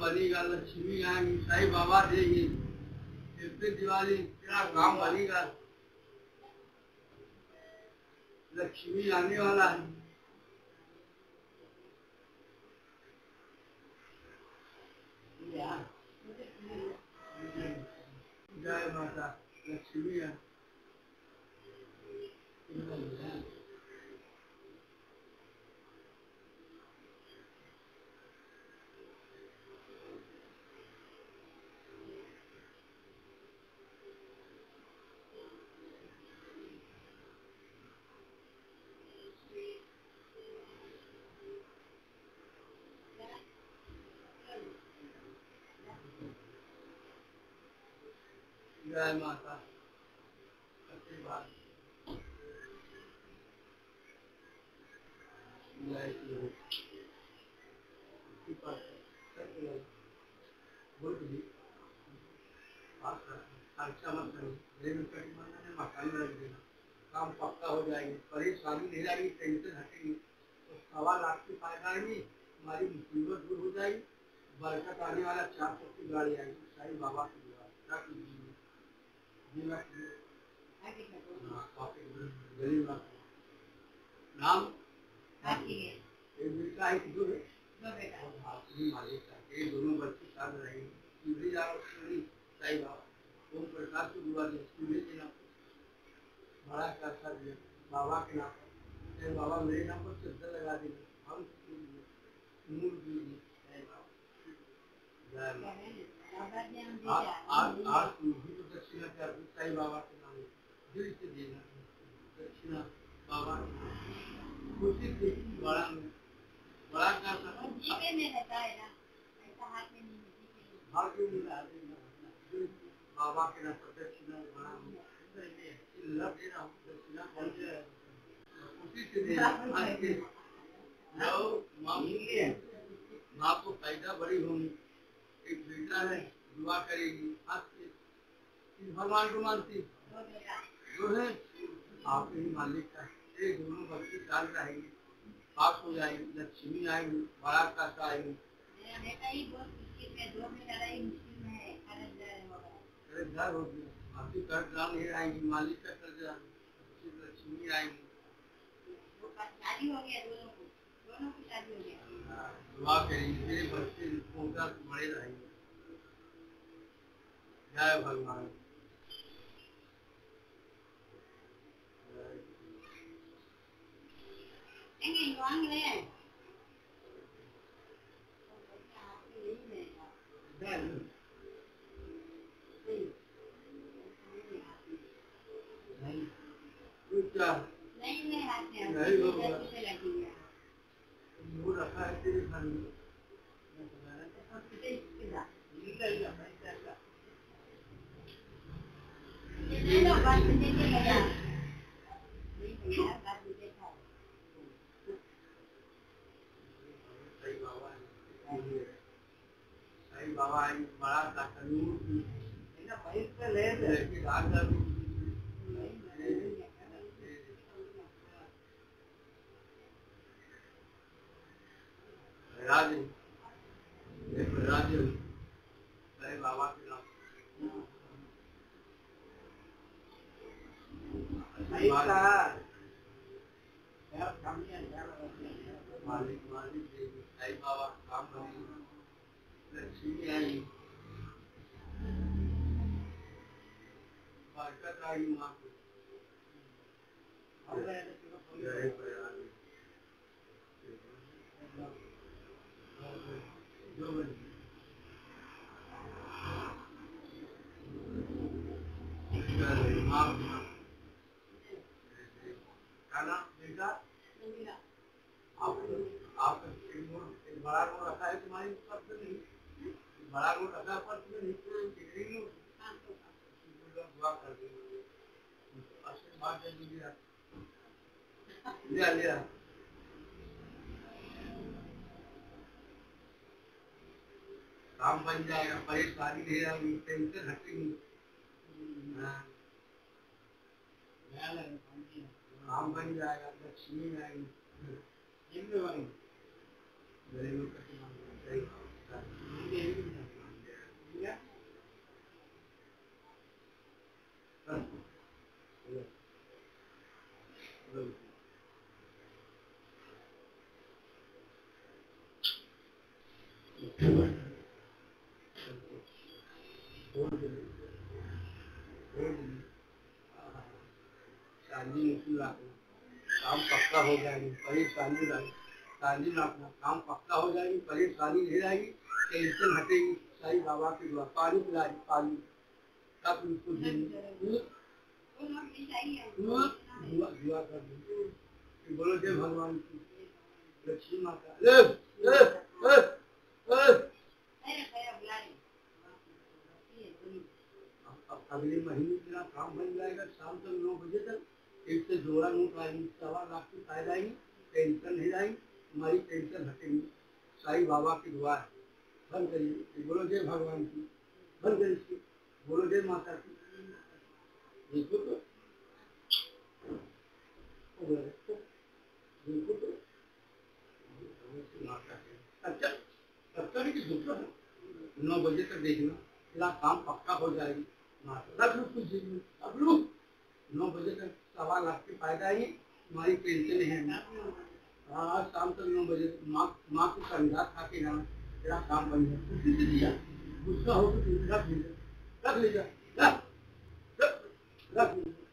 बनेगा, लक्ष्मी आएंगी, साईं बाबा देंगे, फिर दिवाली तेरा काम बनेगा, लक्ष्मी आने वाला है। जय माता लक्ष्मी है। जय माता आशीर्वाद। जय मकान में रख देना, काम पक्का हो जाएगी, परेशानी नहीं आएगी, टेंशन हटेगी, तो 1.25 लाख की फायदा आएगी, हमारी मुसीबत दूर हो जाएगी, बरकत आने वाला 400 की गाड़ी आएगी, साईं बाबा की दुआ गरीब नाम एक बेटा है, दो मालिक है, दोनों बच्चे साथ रहेंगे, साईं बाबा ओम प्रकाश को दुआ देना, बड़ा पैसा दिया बाबा के नाम पर, बाबा मेरे नाम पर चद्दर लगा देंगे, हम मूल आज भी तो दक्षिणा कर साईं बाबा के नाम दिल से देना, दक्षिणा बाबा खुशी से बड़ा बड़ा जीवे में रहता है ना, ऐसा हाथ में नहीं है, बाबा के नाम पर दक्षिणा बड़ा लग दे रहा हूँ, दक्षिणा खुशी से देना, माँ को फायदा बड़ी होगी, एक बेटा है दुआ करेगी, आज से भगवान को मानती जो है आपके ही मालिक का, ये दोनों बच्चे साल रहेंगे, पास हो जाएंगे, लक्ष्मी आएंगी, बड़ा पैसा आएंगी, कर्जदार हो गया, आपकी कर्जदार नहीं आएंगी, मालिक का कर्जदार, लक्ष्मी आएंगी, शादी हो गया, दोनों की शादी हो गया, दुआ करेंगे, मेरे बच्चे बड़े रहेंगे। जय भगवान। नहीं वो रखा है तेरे घर में, साईं बाबा बड़ा राज साईं बाबा के नाम मालिक साईं बाबा काम करेंगे, लक्ष्मी आएगी, बरकत आएगी, माँ को आप एक बड़ा रोड रखा है तुम्हारी पर्स में नहीं, बड़ा रोड रखा है पर्स में नहीं, दुआ कर देंगे, आशीर्वाद दे दीजिए, लिया काम बन जाएगा, परेशानी नहीं आएगी, टेंशन हटेगी, काम बन जाएगा, लक्ष्मी आएगी, काम पक्का हो जाएगी, परेशानी रखना, काम पक्का हो जाएगी, परेशानी नहीं रहेगी, टेंशन हटेगी। साईं बाबा की दुआ, पानी पिला दी, पानी तब उसको दुआ कर दी। बोलो जय भगवान की, लक्ष्मी माता। अगले महीने तेरा काम बन जाएगा, शाम तक 9 बजे तक एक से जोड़ा नोट आएगी, 1.25 लाख की फायदा आएगी, टेंशन नहीं आएगी, हमारी टेंशन हटेगी। साईं बाबा की दुआ है। बंद करिए, बोलो जय भगवान की, बंद करिए, बोलो जय माता की। देखो तो देखो तो अच्छा, तब तक की दूसरा 9 बजे तक देखना, तेरा काम पक्का हो जाएगी। रख लो कुछ दिन, अब लो 9 बजे तक 1.25 लाख की फायदा आई, हमारी पेंशन है। हाँ, आज शाम तक 9 बजे माँ को कंधा खा के जाना, तेरा काम बन गया। उसी से दिया, गुस्सा हो तो रख लीजिए, रख लीजिए, रख लीजिए।